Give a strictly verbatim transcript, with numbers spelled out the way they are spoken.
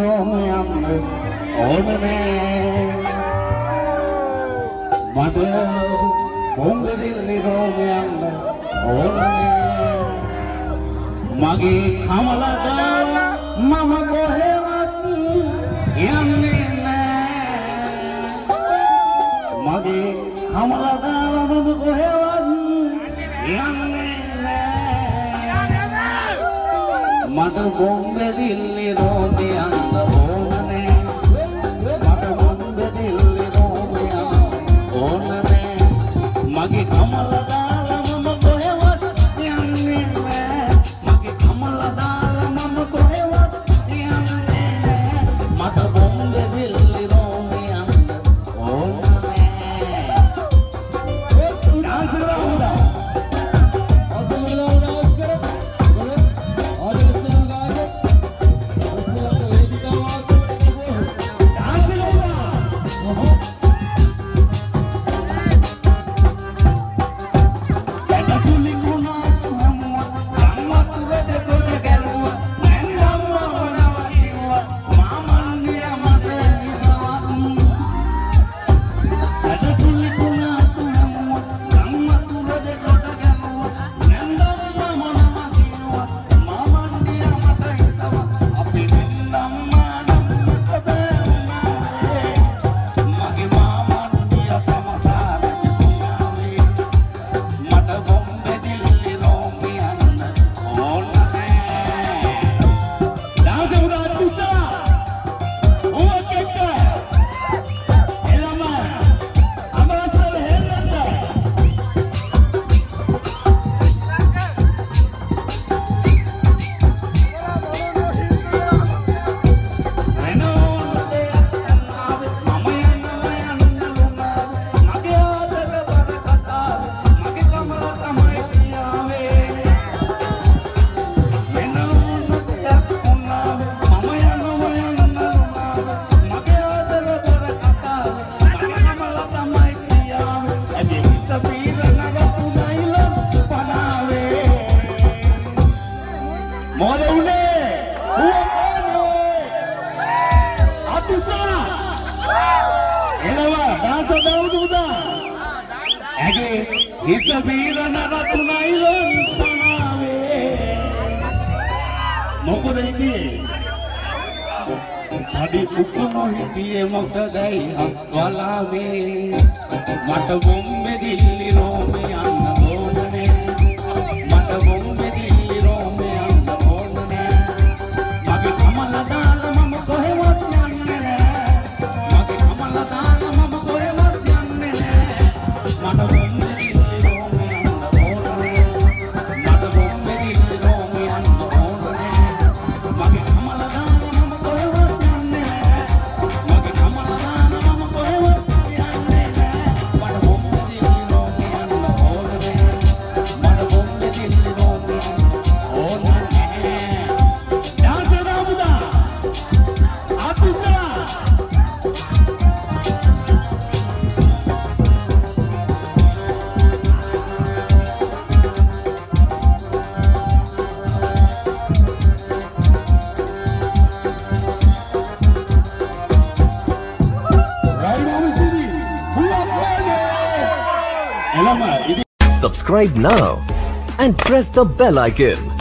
රෝමයන්ද ඕනනේ මට බොම්බදිල්ලි රෝමයන්ද ඕනනේ මගේ කමලදාව මම කොහෙවත් යන්නේ නෑ මගේ කමලදාව මම කොහෙවත් යන්නේ නෑ මට බොම්බදිල්ලි රෝමයන්ද ඕනනේ මට බොම්බදිල්ලි රෝමයන්ද ඕනනේ මගේ කමලදාව මම කොහෙවත් යන්නේ නෑ මගේ කමලදාව මම කොහෙවත් යන්නේ නෑ මට බොම්බදිල්ලි රෝමයන්ද ඕනනේ ඩාන්ස් කරලා Subscribe now and press the bell icon.